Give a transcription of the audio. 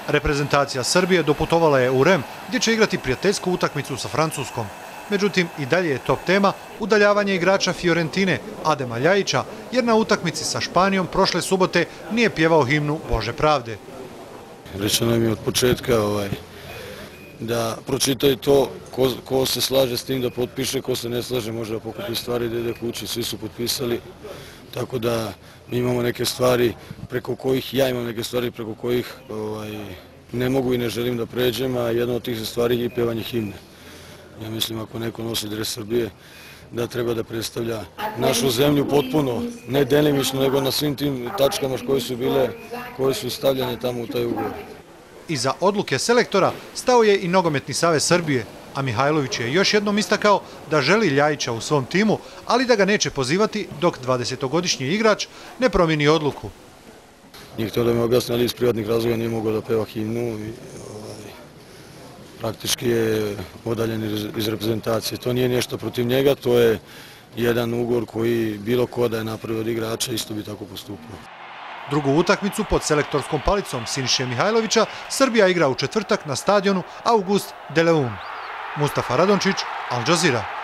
Reprezentacija Srbije doputovala je u Rem, gdje će igrati prijateljsku utakmicu sa Francuskom. Međutim, i dalje je top tema udaljavanje igrača Fiorentine, Adema Ljajića, jer na utakmici sa Španijom prošle subote nije pjevao himnu Bože pravde. Rečeno mi je od početka da pročitaju to, ko se slaže s tim da potpiše, ko se ne slaže može da pokupi stvari da ide kući, svi su potpisali. Tako da mi imamo neke stvari preko kojih, ja imam neke stvari preko kojih ne mogu i ne želim da pređem, a jedna od tih stvari je i pjevanje himne. Ja mislim ako neko nosi dres Srbije da treba da predstavlja našu zemlju potpuno, ne delimično, nego na svim tim tačkama koje su stavljene tamo u taj ugovor. Iza odluke selektora stao je i Nogometni savez Srbije, a Mihajlović je još jednom istakao da želi Ljajića u svom timu, ali da ga neće pozivati dok 20-godišnji igrač ne promijeni odluku. Nije htio da me objasni, ali iz privatnih razloga nije mogao da peva himnu i praktički je odaljen iz reprezentacije. To nije nešto protiv njega, to je jedan ugovor koji bilo ko da je napravio od igrača isto bi tako postupio. Drugu utakmicu pod selektorskom palicom Siniše Mihajlovića Srbija igra u četvrtak na stadionu August de Leon. Mustafa Radončić, Al Jazeera.